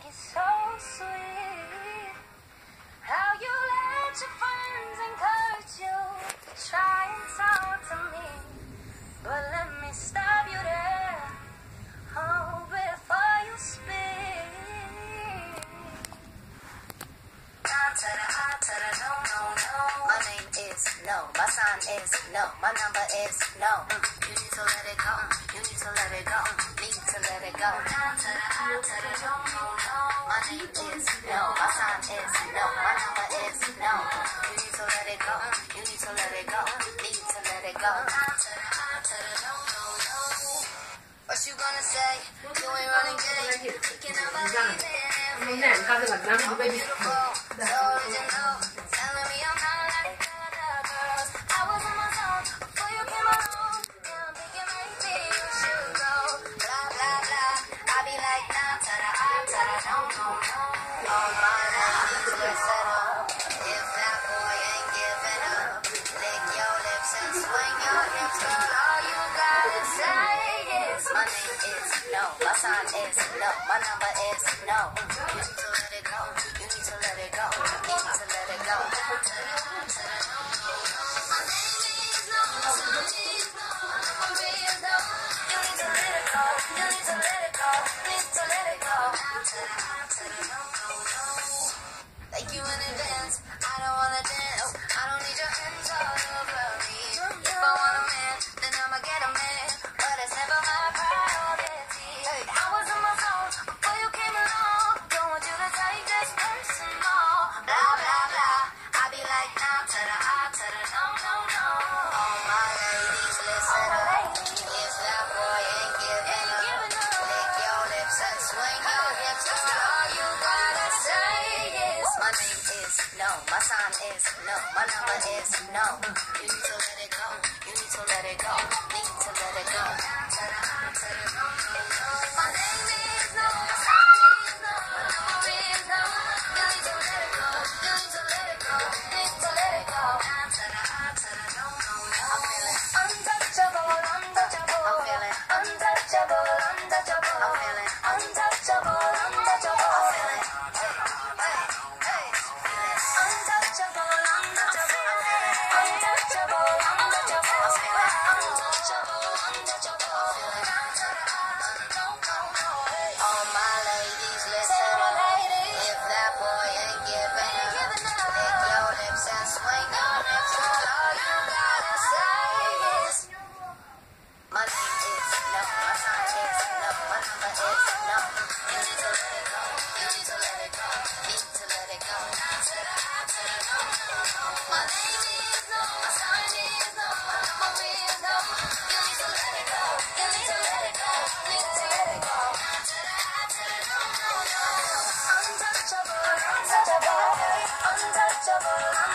He's so sweet. How you let your friends encourage you to try and talk to me. But let me stop you there, oh, before you speak. Down to the I to the no, no, no. My name is no, my sign is no, my number is no. You need to let it go, you need to let it go, need to let it go. Down to the I to the no, no, no. My name is no, my sign is no, my number is no. You need to let it go, you need to let it go, need to let it go. Down to the I to the no, no, no. What you gonna say? You ain't running game, thinking about leaving. I'm beautiful, so original, telling me I'm not like other girls. I was on my own before you came along. Now I'm thinking maybe you should go. Blah, blah, blah. I be like, nah, ta-da, ah, ta-da, no, no, no. All my ladies, listen up. If that boy ain't giving up, lick your lips and swing your hips, girl. All you gotta say is, my name is no, my sign is no, my number is no. You need to let it go, you need to let it go, need to let it go. My name is no, my sign is no, my number is no. You need to let it go, you need to let it go, need to let it go. Thank you in advance, I don't wanna dance, I don't need your hands all over me. If I want a man, then I'ma get a man, but it's never my priority. I was in my zone before you came along, don't want you to take this personal. Blah, blah, blah, I be like, nah, to the I, to the no, no, no. All my ladies, listen up. If that boy ain't giving up, lick your lips and swing your hips, girl. All you gotta say is, my name is no, my sign is no, my number is no. You need to let it go, you need to let it go, need to let it go. To the I, to the no, no, no. My name is no, my sign is no, my number is no. You need to let it go, you need to let it go, need to let it go. To the I, to the no, no, no. I'm feeling untouchable, untouchable. I'm feeling untouchable, untouchable. I'm feeling untouchable, untouchable. I'm feeling untouchable, untouchable. Untouchable, untouchable. I'm feeling untouchable, untouchable. All my ladies, listen up. If that boy ain't giving up, lick your lips and swing your hips, girl. All you gotta say is, my name is no, my sign is no, my number is no. You need to let it go, you need to let it go, need to let it go. Down to the I, to the no, no, no. My name is no, my sign is no, my number is no. You need to let it go, you need to let it go, need to let it go. Down to the I, to the no, no, no. Untouchable, untouchable, untouchable.